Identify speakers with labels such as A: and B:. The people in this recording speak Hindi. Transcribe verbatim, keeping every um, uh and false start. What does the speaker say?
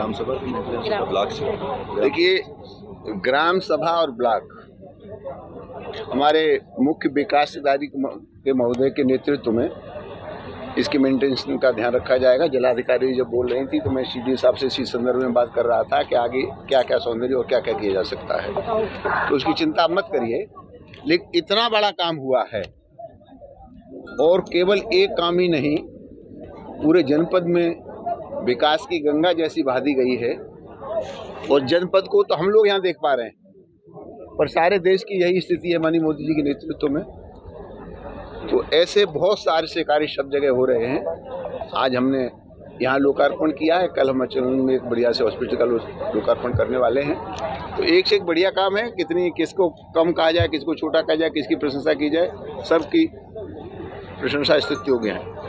A: ग्राम सभा की ब्लॉक से?
B: देखिए, ग्राम सभा और ब्लॉक हमारे मुख्य विकास अधिकारी के महोदय के नेतृत्व में इसके मेंटेनेंस का ध्यान रखा जाएगा। जिलाधिकारी जब बोल रही थी तो मैं सीडी साहब से इसी संदर्भ में बात कर रहा था कि आगे क्या क्या सौंदर्य और क्या क्या किया जा सकता है, तो उसकी चिंता मत करिए। लेकिन इतना बड़ा काम हुआ है और केवल एक काम ही नहीं, पूरे जनपद में विकास की गंगा जैसी बहा दी गई है और जनपद को तो हम लोग यहाँ देख पा रहे हैं, पर सारे देश की यही स्थिति है माननीय मोदी जी के नेतृत्व में। तो ऐसे बहुत सारे से कार्य सब जगह हो रहे हैं। आज हमने यहाँ लोकार्पण किया है, कल हम अचलन में एक बढ़िया से हॉस्पिटल का लोकार्पण करने वाले हैं। तो एक से एक बढ़िया काम है। कितनी किसको कम कहा जाए, किसको छोटा कहा जाए, किसकी प्रशंसा की जाए, सबकी प्रशंसा स्तुति योग्य है।